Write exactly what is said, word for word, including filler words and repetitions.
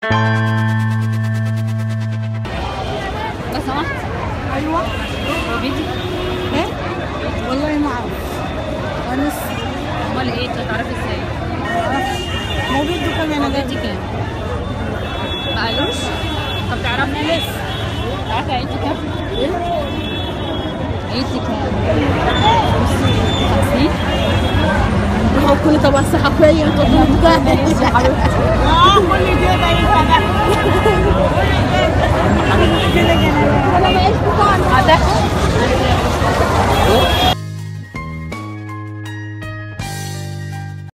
لو سمحت. ايوه. هو بيتي؟ ايه؟ والله ما اعرف. انا لسه. امال ايه؟ انت هتعرفي ازاي؟ ما اعرفش. هو بيدو كام هو انا بيتي كام؟ ما قالوش؟ طب تعرفي انا لسه. تعرفي عيلتي كام؟ ايه؟ عيلتي كام؟ خمسين؟ هو كل طبق صحفيه تقول بتاعتي. ماشي يا حبيبتي. اه كل كده ايه